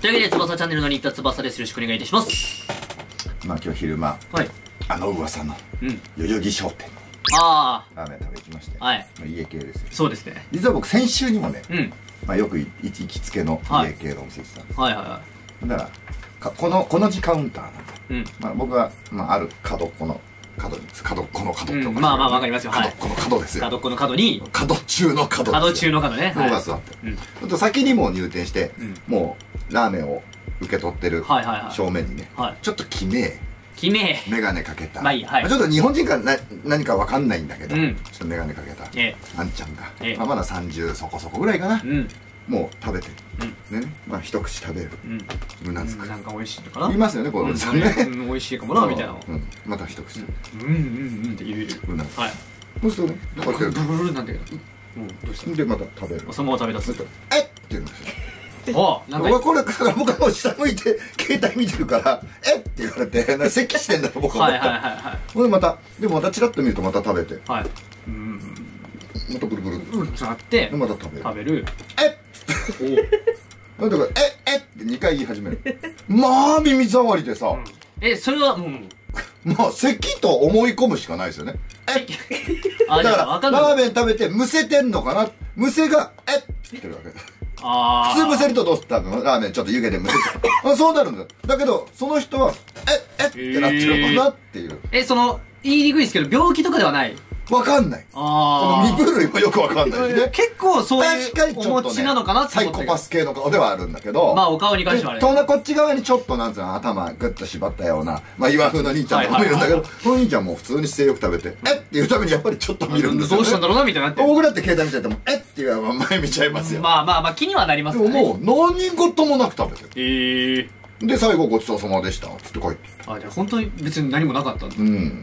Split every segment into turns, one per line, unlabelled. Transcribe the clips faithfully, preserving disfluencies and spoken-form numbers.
というわけで、翼チャンネルの新田翼です。よろしくお願いいたします。
まあ今日昼間、はい、あの噂の代々木商店にああラーメン食べ行きまして、はい、家系ですよ。そうですね。実は僕先週にもね、うん、まあよく行きつけの家系のお店行ってたんです。はいはいはい。だからこのこの字カウンターなんで、うん、まあ僕はまあある角っこの角に角っこの角って、まあまあわかりますよ。角っこの角ですよ。角っこの角に角中の角。角中の角ね。僕が座って、ちょっと先にも入店して、もうラーメンを受け取ってる正面にね、ちょっときめえ。きめえ。メガネかけた。ちょっと日本人か何かわかんないんだけど、ちょっとメガネかけたあんちゃんが、まださんじゅうそこそこぐらいかな。もう食べてね、まあ一口食べる、うなずく、なんか美味しいのかな、言いますよね、このさんね、美味しいかもなみたいな、また一口うんうんうんって言ううなずく。はい、そうするとね、こうやってブルブルなんだけど、どうしたでまた食べる、そのまま食べ出す。えっって言うんですよ。おなんかこれから僕はもう下向いて携帯見てるから「えっ!」って言われて咳してんだと僕は思ったほんでまたでもまたチラッと見るとまた食べてまたブルブルってなってまた食べる食べるえっだから「えっ!」ってにかい言い始める。まあ耳障りでさ、えそれはうんまあ咳と思い込むしかないですよね。えっだからラーメン食べてむせてんのかな、むせが「えっ!」って言ってるわけ。普通むせるとどうすったの、ラーメンちょっと湯気でむせてそうなるんだ。だけどその人は「えっ!」ってなってるのかなっていう。えその言いにくいですけど病気とかではない、わかんない。この身震いもよくわかんないしね。結構そういうお持ちなのかなって。サイコパス系の顔ではあるんだけど、まあお顔に関してはね、こっち側にちょっとなんつうの頭グッと縛ったようなまあ岩風の兄ちゃんとかもいるんだけど、この兄ちゃんも普通に姿勢よく食べて「えっ!」っていうためにやっぱりちょっと見るんですよね。どうしたんだろうなみたいなって、僕だって携帯見てても「えっ!」っていう前見ちゃいますよ。まあまあまあ気にはなりますね。でももう何事もなく食べてる。へえ。で最後「ごちそうさまでした」っつって帰って。あ、じゃあ本当に別に何もなかったんだ。うん。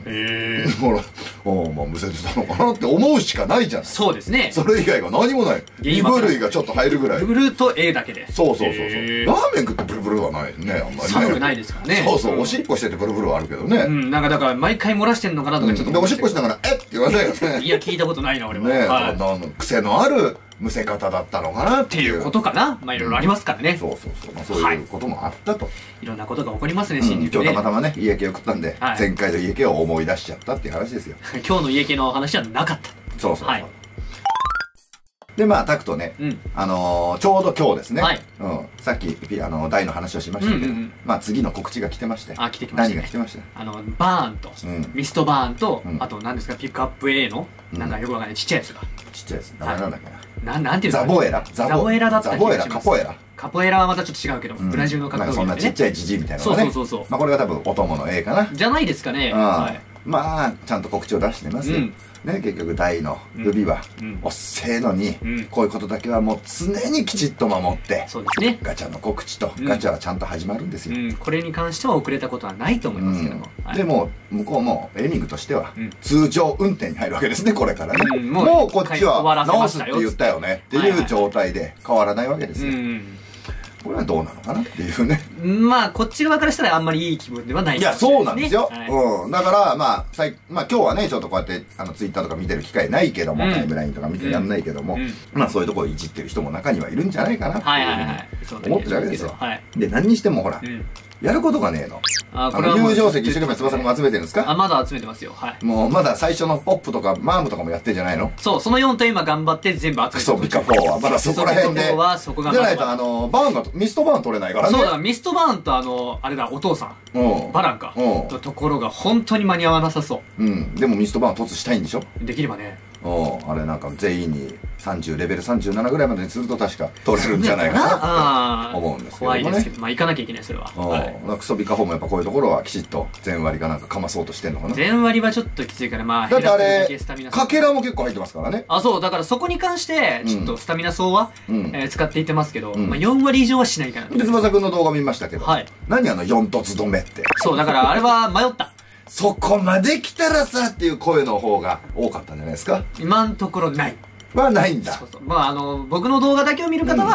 へえ。ほら、ああまあむせてたのかなって思うしかないじゃん。そうですね。それ以外が何もない。身震いがちょっと入るぐらい。ブルーと A だけで。そうそうそうそう。ラーメン食ってブルブルはないね、あんまりね。寒くないですからね。そうそう、おしっこしててブルブルはあるけどね。うん、なんかだから毎回漏らしてんのかなとかちょっと。でおしっこしながら「えっ!」って言わないよね。いや聞いたことないな俺も。ねえ、癖のあるむせ方だったのかなっていうことかな。まあいろいろありますからね。そうそうそう、そういうこともあったと。いろんなことが起こりますね、新宿で。今日たまたまね家系を食ったんで前回の家系を思い出しちゃったっていう話ですよ。今日の家系の話はなかった。そうそうそう。でまあタクトね、あのちょうど今日ですね、さっきあの大の話をしましたけど、まあ次の告知が来てまして。あ、来てきました。何が来てました？あのバーンとミストバーンと、あと何ですかピックアップ A のなんかよくわかんないちっちゃいやつが。ちっちゃいやつ名前なんだっけな。なん、なんていうの？ザボエラ？ザボエラだったり。ザボエラ、カポエラ。カポエラはまたちょっと違うけど、ブラジルの格闘技。そんなちっちゃいジジイみたいなのね。そうそうそうそう。まあこれが多分お供の A かな。じゃないですかね。はい。まあちゃんと告知を出してますよ。ね、結局大の指はおっせえのに、こういうことだけはもう常にきちっと守って、そうですね。ガチャの告知とガチャはちゃんと始まるんですよ。これに関しては遅れたことはないと思いますけども。でも向こうもエイミングとしては通常運転に入るわけですね、これからね。もうこっちは直すって言ったよねっていう状態で変わらないわけですよ。これはどうなのかなっていうね。まあこっち側からしたらあんまりいい気分ではない。いやそうなんですよ。うん。だからまあさいまあ今日はねちょっとこうやってあのツイッターとか見てる機会ないけども、タイムラインとか見てやんないけども、まあそういうところいじってる人も中にはいるんじゃないかなっていうふうに思ってるわけですよ。で何にしてもほらやることがねえの。あの入場席一生懸命翼くんも集めてるんですか？あ、まだ集めてますよ。はい。もうまだ最初のポップとかマームとかもやってんじゃないの？そう、そのよんと今頑張って全部集めてる。クソビカフォーはまだそこら辺で。じゃないとあのバーンがミストバーン取れないからね。そうだ、ミストバーンとあのあれだお父さん、バランかのところが本当に間に合わなさそう。うん。でもミストバーン突したいんでしょ？できればね。おあれなんか全員にさんじゅうレベルさんじゅうななぐらいまでにすると確か取れるんじゃないかなって思うんですけどね。怖いですけど、まあ行かなきゃいけないそれは。クソビカフォーもやっぱこういうところはきちっと全割かなんかかまそうとしてんのかな。全割はちょっときついからまあ。だってあれかけらも結構入ってますからね。あ、そうだからそこに関してちょっとスタミナ層は使っていってますけど、まあよん割以上はしないかな。で翼くんの動画見ましたけど、何あのよん突止めって。そうだからあれは迷った。そこまで来たらさっていう声の方が多かったんじゃないですか。今のところないはないんだ。そうそう、まああの僕の動画だけを見る方は、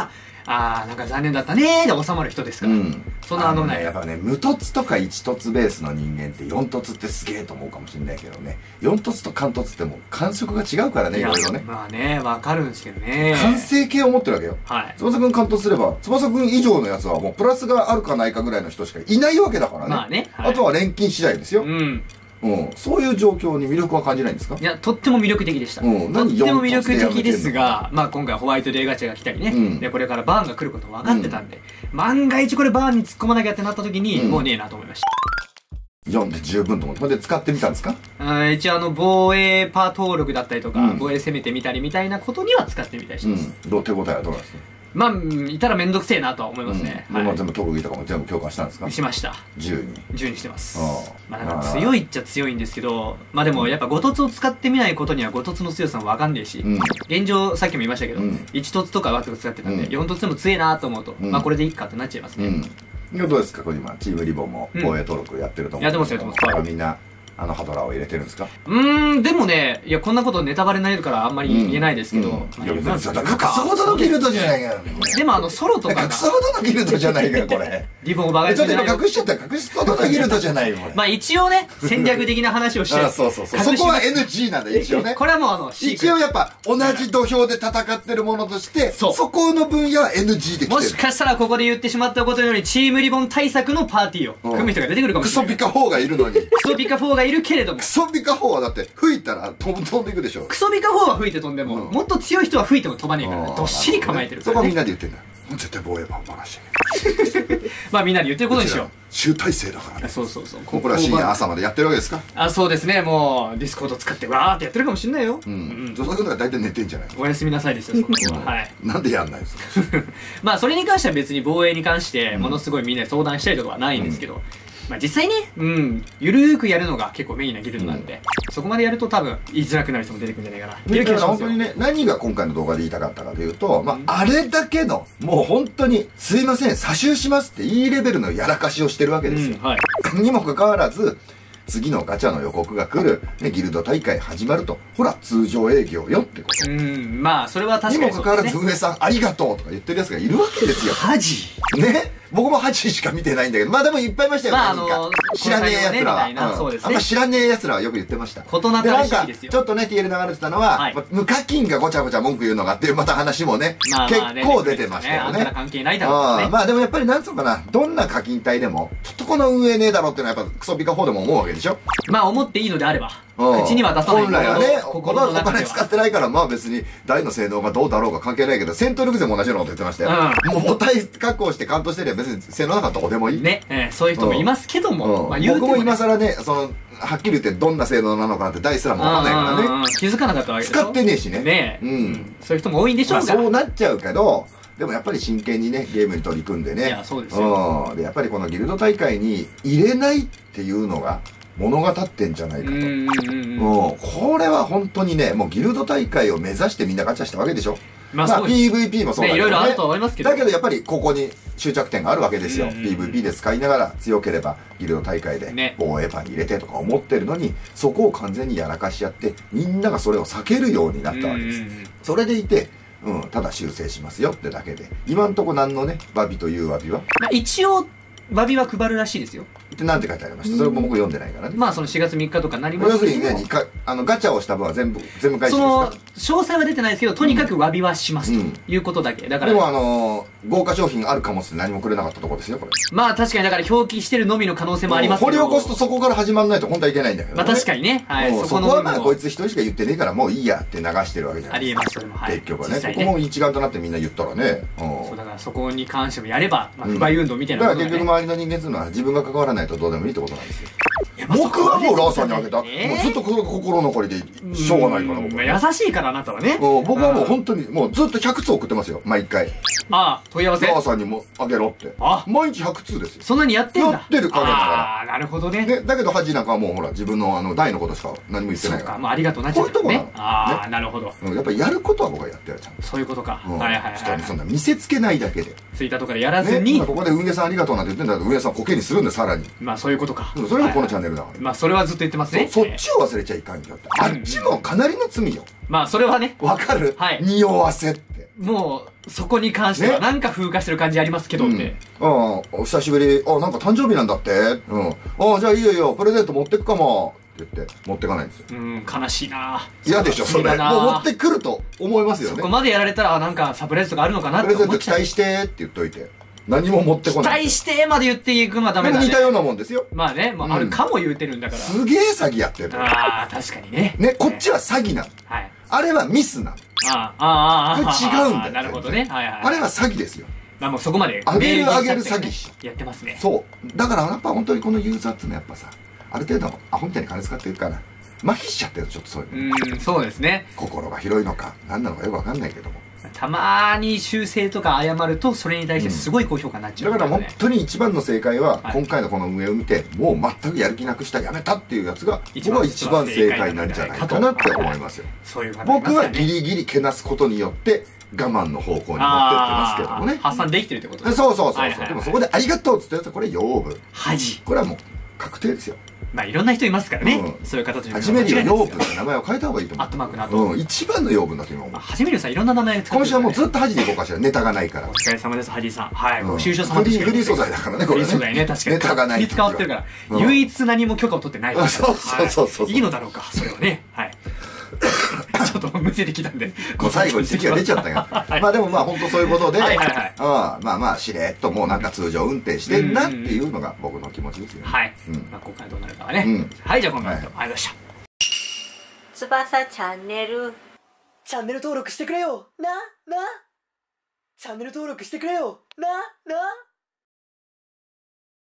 ああ、なんか残念だったねーで収まる人ですから。うん。そんなあのね。
やっぱね、無凸とか一凸ベースの人間って四凸ってすげえと思うかもしれないけどね。四凸と関凸ってもう感触が違うからね、いろいろね。
まあね、わかるんですけどね。
完成形を持ってるわけよ。はい。翼くん関凸すれば、翼くん以上のやつはもうプラスがあるかないかぐらいの人しかいないわけだからね。まあね。あとは錬金次第ですよ。うん。うん、そういう状況に魅力は感じないんですか？
いや、とっても魅力的でした。うん、とっても魅力的ですが、まあ今回ホワイトデーガチャが来たりね、うん、でこれからバーンが来ること分かってたんで、うん、万が一これバーンに突っ込まなきゃってなった時に、うん、もうねえなと思いました。
よんで十分と思って。これで使ってみたんですか？
あ、一応あの、防衛パー登録だったりとか、うん、防衛攻めてみたりみたいなことには使ってみたりします。
うん、どう手応えはどうなんですか？
まあ、いたらめんどくせえなとは思いますね。
うん、はい、全部特技とかも全部強化したんですか？
しました。
じゅうに。
じゅうにしてます。まあだから強いっちゃ強いんですけど、まあでもやっぱご凸を使ってみないことにはご凸の強さもわかんねえし、うん、現状さっきも言いましたけど、うん、いち凸とかわく使ってたんで、うん、よん凸でも強えなと思うと、うん、まあこれでいいかってなっちゃいますね。
うん、どうですかこれ今、チームリボンも防衛登録やってると思うんですけど、やってますやってます。みんなあのハドラーを入れてるんですか？
うーん、でもね、いや、こんなことネタバレになるからあんまり言えないですけど。
いや、別に、隠すほどのギルドじゃないかよ。
でもあの、ソロとか。
隠すほどのギルドじゃないかよ、これ。
リボンをバカに
して。ちょっと今隠しちゃったら隠すほどのギルドじゃないよ、これ。
まあ一応ね、戦略的な話をして。
あ、そうそうそう。そこは エヌジー なんだ、一応ね。
これはもうあの、
一応やっぱ、同じ土俵で戦ってるものとして、そこの分野は エヌジー で来てる。
もしかしたらここで言ってしまったことより、チームリボン対策のパーティーを組む人が出てくるかもしれない。
クソピカフォーがいるのに。
クソピカフォーがいるけれども。
クソピカフォーはだって吹いたら飛んでいくでしょ。
クソピカフォーは吹いて飛んでも、うん、もっと強い人は吹いても飛ばねえから、ね、どっしり構えてるから、ね、
そこはみんなで言ってんだ。絶対防衛版バラして
まあみんなで言ってることにしよう。
集大成だからね。
そうそうそう。
これは深夜朝までやってるわけですか？
あ、そうですね。もうディスコード使ってわーってやってるかもしんないよ。
うん。ゾゾ君が大体寝てんじゃないの？
おやすみなさいですよ、そのはい。
なんでやんないですか？
まあそれに関しては別に防衛に関してものすごいみんなで相談したりとかはないんですけど、まあ実際ね、うん、ゆるーくやるのが結構メインなギルドなんで、うん、そこまでやると多分言いづらくなる人も出てくるんじゃないかな。
だから本当にね、何が今回の動画で言いたかったかというと、まあ、あれだけの、もう本当に、すいません、差ししますっていいレベルのやらかしをしてるわけですよ。うん、はい。にもかかわらず、次のガチャの予告が来る、ね、ギルド大会始まると、ほら、通常営業よってこと。
うん、まあ、それは確かにそうですね。
にもかかわらず、運営さんありがとうとか言ってる奴がいるわけですよ。
マジ
ね。僕もはちしか見てないんだけど、まあでもいっぱいいましたよ、まあ、あの知らねえ奴らは、ね、うんそうですね、あんま知らねえ奴らはよく言ってました。
ことなからしいですよ。
ちょっとね、ティーエル 流れてたのは、はい、無課金がごちゃごちゃ文句言うのがっていうまた話もね、まあまあね結構出てましたよね。あんたら
関係ないだろうね。
まあでもやっぱりなんつうのかな、どんな課金帯でも、ちょっとこの運営ねえだろっていうのはやっぱクソピカフォーでも思うわけでしょ。
まあ思っていいのであれば。口には出さない。
本来はね、お金使ってないから、まあ別に台の性能がどうだろうが関係ないけど、戦闘力勢も同じようなこと言ってましたよ。うん、もう母体確保してカントしてりゃ別に性能なんかどこでもいい。
ね、えー、そういう人もいますけども。
うんまあ、言うてもね、僕も今更ね、その、はっきり言ってどんな性能なのかなって台すらもわかんないからね。
気づかなかったわけでしょ。
使ってねえしね。
ねえ。うん。そういう人も多いんでしょうか。
まあそうなっちゃうけど、でもやっぱり真剣にね、ゲームに取り組んでね。い
や、そうですよ。
うん。で、やっぱりこのギルド大会に入れないっていうのが、物語ってんじゃないかと。もう、これは本当にね、もうギルド大会を目指してみんなガチャしたわけでしょ。まあ、まあ、ピーブイピー もそうだけどね。いろいろあると思いますけど。だけどやっぱりここに終着点があるわけですよ。ピーブイピー で使いながら強ければギルド大会で防衛パンに入れてとか思ってるのに、そこを完全にやらかしちゃって、みんながそれを避けるようになったわけです。それでいて、うん、ただ修正しますよってだけで。今んとこ何のね、詫びという詫びは。
まあ一応、詫びは配るらしいですよ。
ってなんて書いてありました？それも僕読んでないからね。
まあそのしがつみっかとかなります
けど。要するにね、あのガチャをした分は全部、全部返しますか？
その、詳細は出てないですけど、とにかく詫びはしますということだけ。だから。
でもあの、豪華商品あるかもって何もくれなかったところですよ、これ。
まあ確かにだから表記してるのみの可能性もありますけど。
掘り起こすとそこから始まらないと本当はいけないんだけど。
まあ確かにね。はい。
そこはまあこいつ一人しか言ってねえからもういいやって流してるわけじゃないですか。
ありえます、それも。はい。
結局はね。ここも一丸となってみんな言ったらね。
そうだからそこに関してもやれば、まあ不買運動みたいな。
だから結局周りの人間っていうのは自分が関わらないとどうでもいいってことなんですよ。僕はもうラーさんにあげた。もうずっと心残りでしょうがないから僕
は。優しいからあなたはね。
僕はもう本当にもうずっとひゃくつ送ってますよ、毎回。
ああ、問い合わせ。
ラーさんにもあげろって。あ、毎日ひゃくつですよ。
そんなにやってんだ。
やってる影だから。
ああ、なるほどね。
だけどハジなんかはもうほら自分のあの大のことしか何も言ってないから。
そうか、もうありがとうなっちゃう。こういうとこなの。ああ、なるほど。
やっぱりやることは僕はやってやるちゃんと。
そういうことか。はいはいはい。
人にそんな見せつけないだけで。
ツイッターとかでやらずに。
ここで運営さんありがとうなんて言ってんだけど、運営さんコケにするんでさらに。
まあそういうことか。
それがこのチャンネルだから。
まあそれはずっと言ってますね。
そっちを忘れちゃいかんよって。あっちもかなりの罪よ。
まあそれはね。
わかる？はい。匂わせって。
もうそこに関してはなんか風化してる感じありますけどって、
うん、ああ久しぶり、あなんか誕生日なんだって、うん、あじゃあいいよいいよプレゼント持ってくかもって言って持ってかないんですよ。
うん悲しいな。
嫌でしょそれ。もう持ってくると思いますよね。
そこまでやられたらなんかサプライズとかあるのかなって思っちゃう。
プレゼント期待してって言っといて何も持ってこない。
期待してまで言っていくのはダメだね。
似たようなもんですよ。
まあね、まあ、あるかも言うてるんだから。
すげえ詐欺やってる。
ああ、確かにね。
ね、こっちは詐欺なの。はい。あれはミスなの。
ああ、ああ、
これ違うんだよ。
なるほどね。はいはい。
あれは詐欺ですよ。
まあもうそこまで。
あげるあげる詐欺し
やってますね。
そう。だからやっぱ本当にこのユーザーっていうのはやっぱさ、ある程度アホみたいに金使ってるから、麻痺しちゃってるちょっとそういう
の。うん、そうですね。
心が広いのか、何なのかよくわかんないけども。
たまーに修正とか謝るとそれに対してすごい高評価になっちゃう、
ね、だから本当に一番の正解は、はい、今回のこの運営を見てもう全くやる気なくしたやめたっていうやつが僕は一番正解なんじゃないかなって思いますよ。
そういう感
じ、ね、僕はギリギリけなすことによって我慢の方向に持ってってますけどもね。
発散できてるってこと
ですか。そうそうそうそう。でもそこでありがとうっつったやつはこれ養分
恥、
これはもう確定ですよ。
まあいろんな人いますからね、うん、そういう形で
始めるよ養分って名前を変えた方がいいと思う。
アットマークなど、
うん、一番の養分だと今思う。
始めるさんいろんな名前使ってる、
今週はもうずっと恥でいこうかしら。ネタがないから。
お疲れ様ですハジさん。はい、
うん、
就職様
フリーフリー素材だからねこれね。
フリー素材ね、確かに
ネタがない。
気使わってるから、うん、唯一何も許可を取ってないから。
そうそうそうそう、
はい、いいのだろうかそれはね。はいちょっとむせてきたんで
もう最後に席が出ちゃったよはい、まあでもまあ本当そういうことで、はいはいはい、あまあまあしれっともうなんか通常運転してんなっていうのが僕の気持ちですよね。
はい、うん、まあ今回どうなるかはね、うん、はいじゃあ今回もありがとうございました。
翼チャンネル
チャンネル登録してくれよななチャンネル登録してくれよなな